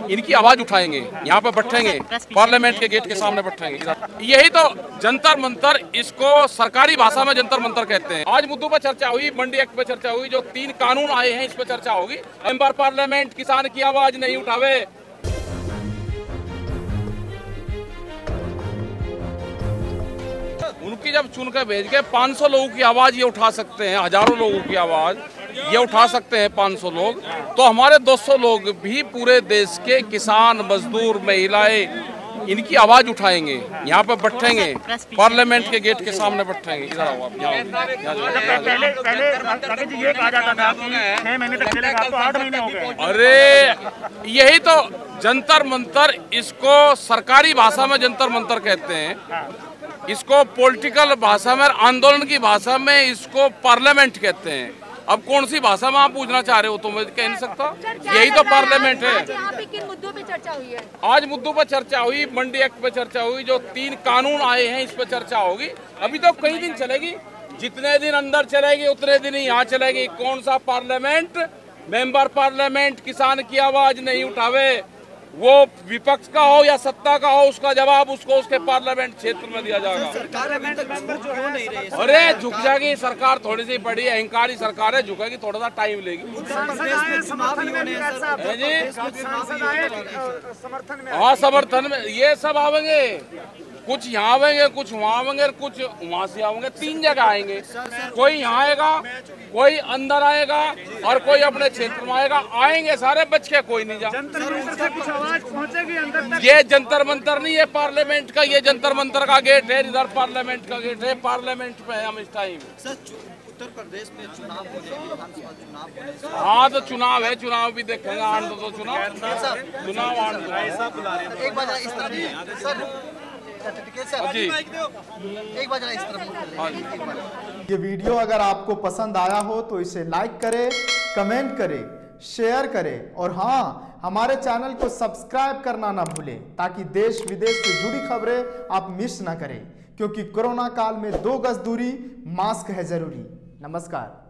इनकी आवाज उठाएंगे, यहाँ पे बैठेंगे, पार्लियामेंट के गेट के सामने बैठेंगे। यही तो जंतर मंतर, इसको सरकारी भाषा में जंतर मंतर कहते हैं। आज मुद्दों पर चर्चा हुई, मंडी एक्ट पे चर्चा हुई, जो 3 कानून आए हैं इस पे चर्चा होगी। मेंबर पार्लियामेंट किसान की आवाज नहीं उठावे, उनकी जब चुन के भेज के 500 लोगों की आवाज ये उठा सकते हैं, हजारों लोगों की आवाज ये उठा सकते हैं 500 लोग, तो हमारे 200 लोग भी पूरे देश के किसान, मजदूर, महिलाएं इनकी आवाज उठाएंगे, यहाँ पे बैठेंगे, पार्लियामेंट के गेट के सामने बैठेंगे। इधर आओ आप, अरे यही तो जंतर मंतर, इसको सरकारी भाषा में जंतर मंतर कहते हैं, इसको पॉलिटिकल भाषा में, आंदोलन की भाषा में इसको पार्लियामेंट कहते हैं। अब कौन सी भाषा में आप पूछना चाह रहे हो तो मैं कह नहीं सकता, यही तो पार्लियामेंट है। आज यहाँ पे किन मुद्दों पे चर्चा हुई है? आज मुद्दों पर चर्चा हुई, मंडी एक्ट पे चर्चा हुई, जो 3 कानून आए हैं इस पे चर्चा होगी। अभी तो कई दिन चलेगी, जितने दिन अंदर चलेगी उतने दिन ही यहाँ चलेगी। कौन सा पार्लियामेंट, मेंबर पार्लियामेंट किसान की आवाज नहीं उठावे, वो विपक्ष का हो या सत्ता का हो, उसका जवाब उसको उसके पार्लियामेंट क्षेत्र में दिया जाएगा। अरे झुक जाएगी सरकार, थोड़ी सी बड़ी अहंकारी सरकार है, झुकेगी, थोड़ा सा टाइम लेगी। हाँ समर्थन में ये सब आवेंगे, कुछ यहाँ आवेंगे, कुछ वहाँ आवेंगे, कुछ वहाँ से आवेंगे, 3 जगह आएंगे। कोई यहाँ आएगा, कोई अंदर आएगा और कोई अपने क्षेत्र में आएगा। आएंगे सारे, बच के कोई नहीं जा। कुछ आवाज पहुंचेगी अंदर तक। ये जंतर मंतर नहीं है पार्लियामेंट का, ये जंतर मंतर का गेट है, इधर पार्लियामेंट का गेट है। पार्लियामेंट पे है हम इस टाइम। उत्तर प्रदेश में चुनाव होने, विधानसभा चुनाव। हाँ तो चुनाव है, चुनाव भी देखेंगे, आने दो चुनाव आने एक बार इस तरफ सर, जी एक बार इस तरफ। ये वीडियो अगर आपको पसंद आया हो तो इसे लाइक करें, कमेंट करें, शेयर करें और हाँ, हमारे चैनल को सब्सक्राइब करना ना भूलें ताकि देश विदेश से जुड़ी खबरें आप मिस ना करें, क्योंकि कोरोना काल में 2 गज दूरी, मास्क है जरूरी। नमस्कार।